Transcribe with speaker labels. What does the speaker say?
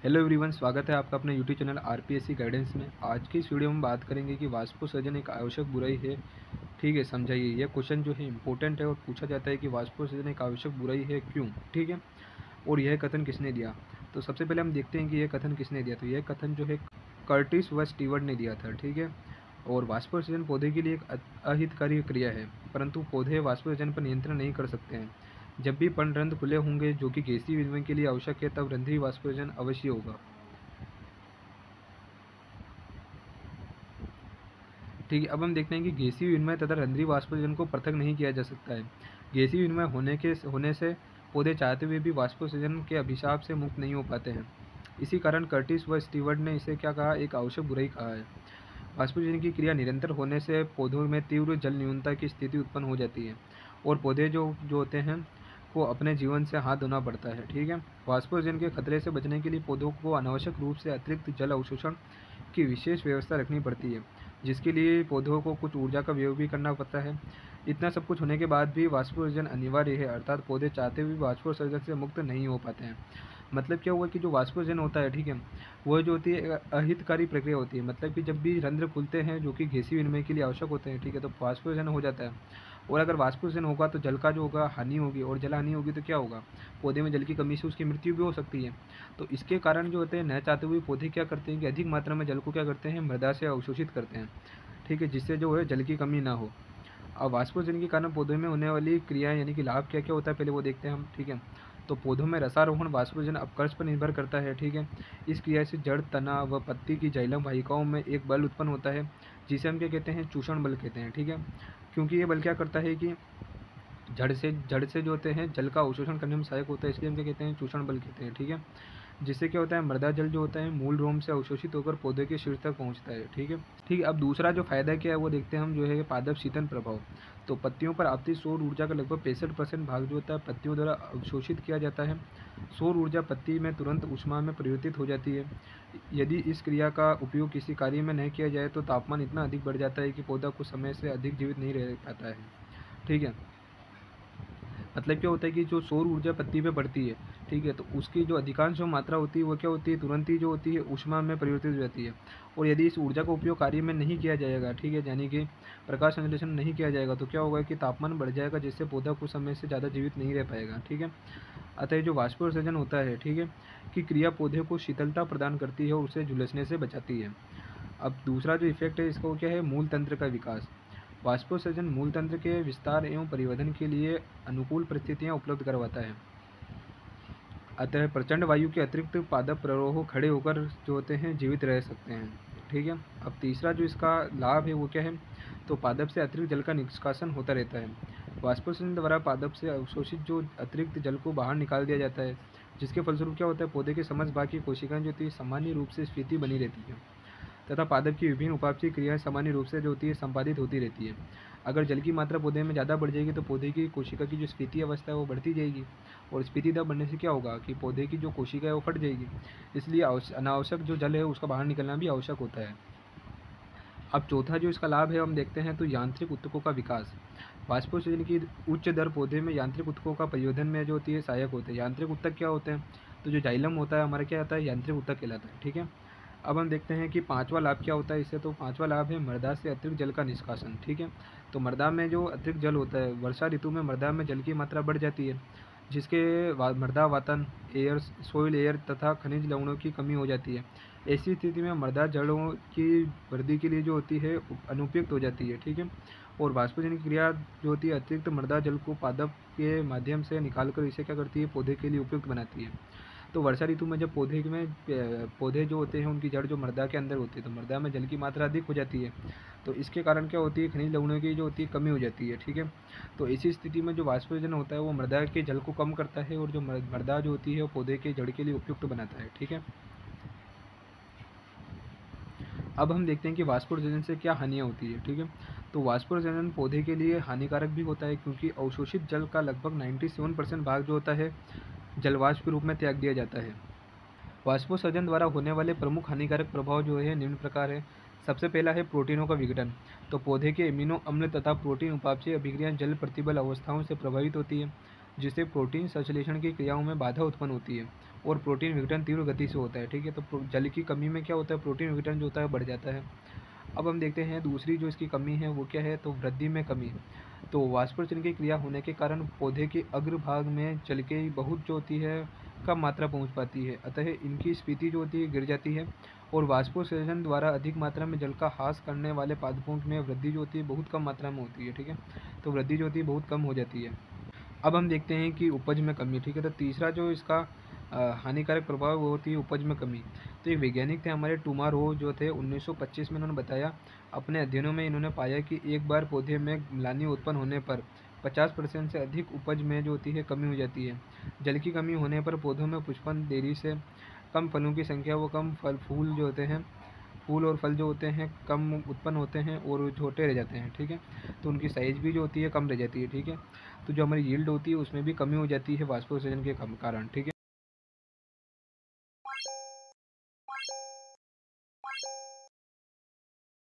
Speaker 1: Hello everyone, स्वागत है आपका अपने यूट्यूब चैनल आरपीएससी गाइडेंस में। आज की इस वीडियो में बात करेंगे कि वाष्पोत्सर्जन एक आवश्यक बुराई है। ठीक है, समझाइए। यह क्वेश्चन जो है इंपॉर्टेंट है और पूछा जाता है कि वाष्पोत्सर्जन एक आवश्यक बुराई है, क्यों? ठीक है, और यह कथन किसने दिया? तो सबसे पहले हम देखते हैं कि यह कथन किसने दिया। तो यह कथन जो है कर्टिस व स्टीवर्ट ने दिया था। ठीक है, और वाष्पोत्सर्जन पौधे के लिए एक अहितकारी क्रिया है, परंतु पौधे वाष्पोत्सर्जन पर नियंत्रण नहीं कर सकते हैं। जब भी पर्णरंध्र खुले होंगे जो कि गैसीय विनिमय के लिए आवश्यक है, तब रंध्रीय वाष्पोत्सर्जन अवश्य होगा। ठीक है, अब हम देखते हैं कि गैसीय विनिमय तथा रंध्रीय वाष्पोत्सर्जन को पृथक नहीं किया जा सकता है। गैसीय विनिमय होने से पौधे चाहते हुए भी वाष्पोत्सर्जन के अभिशाप से मुक्त नहीं हो पाते हैं। इसी कारण कर्टिस व स्टीवर्ट ने इसे क्या कहा, एक आवश्यक बुराई कहा है। वाष्पोत्सर्जन की क्रिया निरंतर होने से पौधों में तीव्र जल न्यूनता की स्थिति उत्पन्न हो जाती है और पौधे जो जो होते हैं को अपने जीवन से हाथ धोना पड़ता है। ठीक है, वाष्पोत्सर्जन के खतरे से बचने के लिए पौधों को अनावश्यक रूप से अतिरिक्त जल अवशोषण की विशेष व्यवस्था रखनी पड़ती है, जिसके लिए पौधों को कुछ ऊर्जा का व्यय भी करना पड़ता है। इतना सब कुछ होने के बाद भी वाष्पोत्सर्जन अनिवार्य है, अर्थात पौधे चाहते हुए वाष्पोत्सर्जन से मुक्त नहीं हो पाते हैं। मतलब क्या हुआ कि जो वाष्पोत्सर्जन होता है, ठीक है, वह जो होती है अहितकारी प्रक्रिया होती है। मतलब कि जब भी रंध्र खुलते हैं जो कि गैसीय विनिमय के लिए आवश्यक होते हैं, ठीक है, तो वाष्पोत्सर्जन हो जाता है। और अगर वाष्पोत्सर्जन होगा तो जल का जो होगा हानि होगी, और जल हानि होगी तो क्या होगा, पौधे में जल की कमी से उसकी मृत्यु भी हो सकती है। तो इसके कारण जो होते हैं न चाहते हुए पौधे क्या करते हैं कि अधिक मात्रा में जल को क्या करते हैं, मृदा से अवशोषित करते हैं। ठीक है, जिससे जो है जल की कमी ना हो। अब वाष्पोत्सर्जन के कारण पौधों में होने वाली क्रियाएं यानी कि लाभ क्या क्या होता है, पहले वो देखते हैं हम। ठीक है, तो पौधों में रसारोहण वाष्पोत्सर्जन अपकर्ष पर निर्भर करता है। ठीक है, इस क्रिया से जड़, तना व पत्ती की जाइलम वाहिकाओं में एक बल उत्पन्न होता है, जिसे हम क्या कहते हैं, चूषण बल कहते हैं। ठीक है, क्योंकि ये बल क्या करता है कि जड़ से जो होते हैं जल का अवशोषण करने में सहायक होता है, इसलिए हम क्या कहते हैं, चूषण बल कहते हैं। ठीक है, जिससे क्या होता है, मृदा जल जो होता है मूल रोम से अवशोषित होकर पौधे के शीर्ष तक पहुंचता है। ठीक है, ठीक है, अब दूसरा जो फायदा क्या है वो देखते हैं हम, जो है पादप शीतन प्रभाव। तो पत्तियों पर आपतित सौर ऊर्जा का लगभग 65% भाग जो होता है पत्तियों द्वारा अवशोषित किया जाता है। सौर ऊर्जा पत्ती में तुरंत ऊष्मा में परिवर्तित हो जाती है। यदि इस क्रिया का उपयोग किसी कार्य में नहीं किया जाए तो तापमान इतना अधिक बढ़ जाता है कि पौधा कुछ समय से अधिक जीवित नहीं रह पाता है। ठीक है, मतलब क्या होता है कि जो सौर ऊर्जा पत्ती पे पड़ती है, ठीक है, तो उसकी जो अधिकांश जो मात्रा होती है वो क्या होती है, तुरंत ही जो होती है ऊष्मा में परिवर्तित हो जाती है। और यदि इस ऊर्जा का उपयोग कार्य में नहीं किया जाएगा, ठीक है, यानी कि प्रकाश संश्लेषण नहीं किया जाएगा, तो क्या होगा कि तापमान बढ़ जाएगा, जिससे पौधा कुछ समय से ज़्यादा जीवित नहीं रह पाएगा। ठीक है, अतः जो वाष्पोत्सर्जन होता है, ठीक है, कि क्रिया पौधे को शीतलता प्रदान करती है और उसे झुलसने से बचाती है। अब दूसरा जो इफेक्ट है इसका वो क्या है, मूल तंत्र का विकास। वाष्पोत्सर्जन मूल तंत्र के विस्तार एवं परिवर्धन के लिए अनुकूल परिस्थितियां उपलब्ध करवाता है। अतः प्रचंड वायु के अतिरिक्त पादप प्ररोह खड़े होकर जो होते हैं जीवित रह सकते हैं। ठीक है, अब तीसरा जो इसका लाभ है वो क्या है, तो पादप से अतिरिक्त जल का निष्कासन होता रहता है। वाष्पोत्सर्जन द्वारा पादप से अवशोषित जो अतिरिक्त जल को बाहर निकाल दिया जाता है, जिसके फलस्वरूप क्या होता है, पौधे के समस्त भाग की कोशिकाएं जो होती है सामान्य रूप से स्फीति बनी रहती है तथा पादप की विभिन्न उपापचयी क्रियाएं सामान्य रूप से जो होती है संपादित होती रहती है। अगर जल की मात्रा पौधे में ज़्यादा बढ़ जाएगी तो पौधे की कोशिका की जो स्फीति अवस्था है वो बढ़ती जाएगी, और स्फीति दर बढ़ने से क्या होगा कि पौधे की जो कोशिका है वो फट जाएगी। इसलिए अनावश्यक जो जल है उसका बाहर निकलना भी आवश्यक होता है। अब चौथा जो इसका लाभ है हम देखते हैं, तो यांत्रिक ऊतकों का विकास। वाष्पोत्सर्जन की उच्च दर पौधे में यांत्रिक ऊतकों का परिवर्धन में जो होती है सहायक होते हैं। यांत्रिक ऊतक क्या होते हैं, तो जो जाइलम होता है हमारा क्या आता है, यांत्रिक ऊतक कहलाता है। ठीक है, अब हम देखते हैं कि पांचवा लाभ क्या होता है इससे। तो पांचवा लाभ है मृदा से अतिरिक्त जल का निष्कासन। ठीक है, तो मृदा में जो अतिरिक्त जल होता है, वर्षा ऋतु में मृदा में जल की मात्रा बढ़ जाती है, जिसके मृदा वातन, एयर, सोइल एयर तथा खनिज लवणों की कमी हो जाती है। ऐसी स्थिति में मृदा जड़ों की वृद्धि के लिए जो होती है अनुपयुक्त हो जाती है। ठीक है, और वाष्पोत्सर्जन की क्रिया जो होती है अतिरिक्त मृदा जल को पादप के माध्यम से निकालकर इसे क्या करती है, पौधे के लिए उपयुक्त बनाती है। तो वर्षा ऋतु में जब पौधे जो होते हैं उनकी जड़ जो मृदा के अंदर होती है, तो मृदा में जल की मात्रा अधिक हो जाती है, तो इसके कारण क्या होती है, खनिज लवणों की जो होती है कमी हो जाती है। ठीक है, तो ऐसी स्थिति में जो वाष्पोत्सर्जन होता है वो मृदा के जल को कम करता है, और जो मृदा जो होती है वो पौधे के जड़ के लिए उपयुक्त बनाता है। ठीक है, अब हम देखते हैं कि वाष्पोत्सर्जन से क्या हानियाँ होती है। ठीक है, तो वाष्पोत्सर्जन पौधे के लिए हानिकारक भी होता है, क्योंकि अवशोषित जल का लगभग 97% भाग जो होता है जलवाष्प के रूप में त्याग दिया जाता है। वाष्पोत्सर्जन द्वारा होने वाले प्रमुख हानिकारक प्रभाव जो है निम्न प्रकार है। सबसे पहला है प्रोटीनों का विघटन। तो पौधे के एमिनो अम्ल तथा प्रोटीन उपापचय अभिक्रिया जल प्रतिबल अवस्थाओं से प्रभावित होती है, जिससे प्रोटीन संश्लेषण की क्रियाओं में बाधा उत्पन्न होती है और प्रोटीन विघटन तीव्र गति से होता है, ठीक है। तो जल की कमी में क्या होता है, प्रोटीन विघटन जो होता है बढ़ जाता है। अब हम देखते हैं दूसरी जो इसकी कमी है वो क्या है, तो वृद्धि में कमी। तो वाष्पोत्सर्जन की क्रिया होने के कारण पौधे के अग्रभाग में जल की बहुत जो होती है कम मात्रा पहुंच पाती है, अतः इनकी स्फीति जो होती है गिर जाती है और वाष्पोत्सर्जन द्वारा अधिक मात्रा में जल का ह्रास करने वाले पादपों में वृद्धि जो होती है बहुत कम मात्रा में होती है, ठीक है। तो वृद्धि जो होती है बहुत कम हो जाती है। अब हम देखते हैं कि उपज में कमी, ठीक है। तो तीसरा जो इसका हानिकारक प्रभाव वो होती है उपज में कमी। तो एक वैज्ञानिक थे हमारे टुमारो जो थे 1925 में, इन्होंने बताया अपने अध्ययनों में इन्होंने पाया कि एक बार पौधे में ग्लानि उत्पन्न होने पर 50% से अधिक उपज में जो होती है कमी हो जाती है। जल की कमी होने पर पौधों में पुष्पन देरी से, कम फलों की संख्या व कम फूल जो होते हैं, फूल और फल जो होते हैं कम उत्पन्न होते हैं और छोटे रह जाते हैं, ठीक है। तो उनकी साइज़ भी जो होती है कम रह जाती है, ठीक है। तो जो हमारी यील्ड होती है उसमें भी कमी हो जाती है वाष्पोत्सर्जन के कारण, ठीक है।